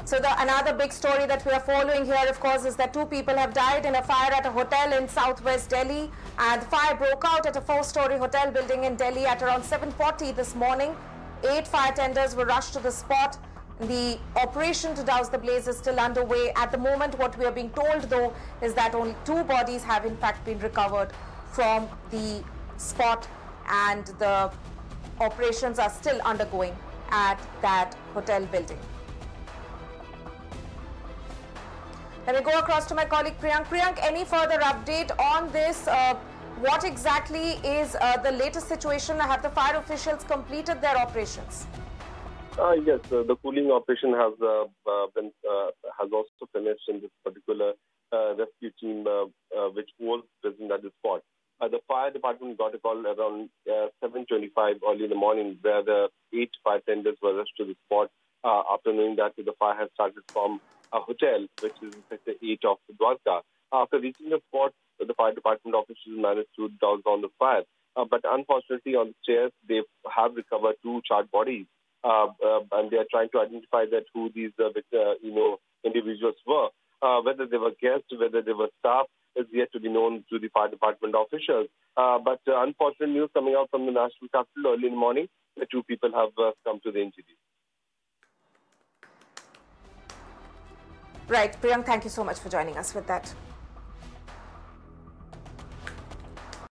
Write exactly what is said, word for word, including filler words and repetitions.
So the another big story that we are following here, of course, is that two people have died in a fire at a hotel in southwest Delhi. And the fire broke out at a four-story hotel building in Delhi at around seven forty this morning. Eight fire tenders were rushed to the spot. The operation to douse the blaze is still underway. At the moment, what we are being told, though, is that only two bodies have in fact been recovered from the spot, and the operations are still undergoing at that hotel building. Let me go across to my colleague Priyank. Priyank, any further update on this? Uh, what exactly is uh, the latest situation? Have the fire officials completed their operations? Uh, yes, uh, the cooling operation has uh, uh, been uh, has also finished in this particular uh, rescue team, uh, uh, which was present at the spot. Uh, the fire department got a call around uh, seven twenty-five early in the morning, where the eight fire tenders were rushed to the spot uh, after knowing that the fire had started from a hotel, which is in Sector eight of Dwarka. After reaching the spot, the fire department officials managed to douse down the fire. Uh, but unfortunately, on the stairs, they have recovered two charred bodies, uh, uh, and they are trying to identify that who these uh, uh, you know individuals were. Uh, whether they were guests, whether they were staff, is yet to be known to the fire department officials. Uh, but uh, unfortunate news coming out from the national capital early in the morning, the two people have uh, come to the injuries. Right, Priyank, thank you so much for joining us with that.